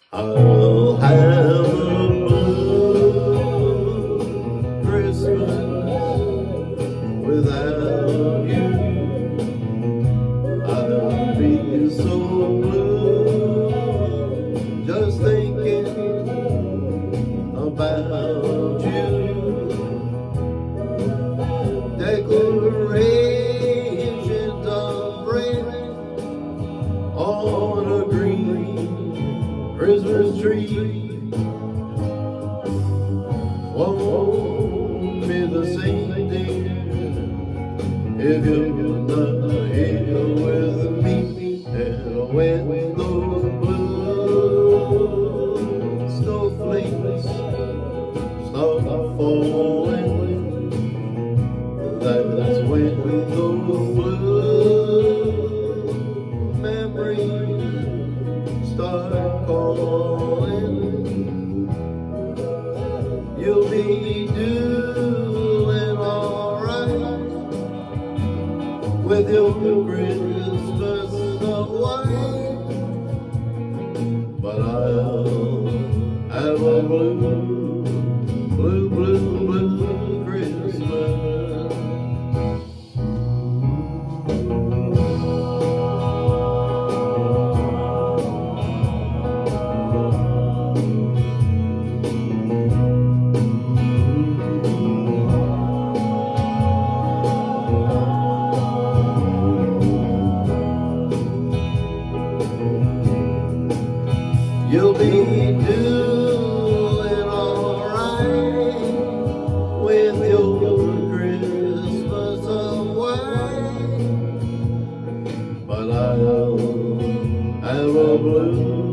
I'll have a blue Christmas without you. I'll be so blue just thinking about you. Decorations of red on a green Christmas tree won't be the same thing if you're not here with me. And when those blue snowflakes start falling, that's when those blue memories start calling. You'll be doing alright with your Christmas of white, but I'll have a blue, blue, blue, blue Christmas. You'll be doing alright with your Christmas of white, but I'll have a blue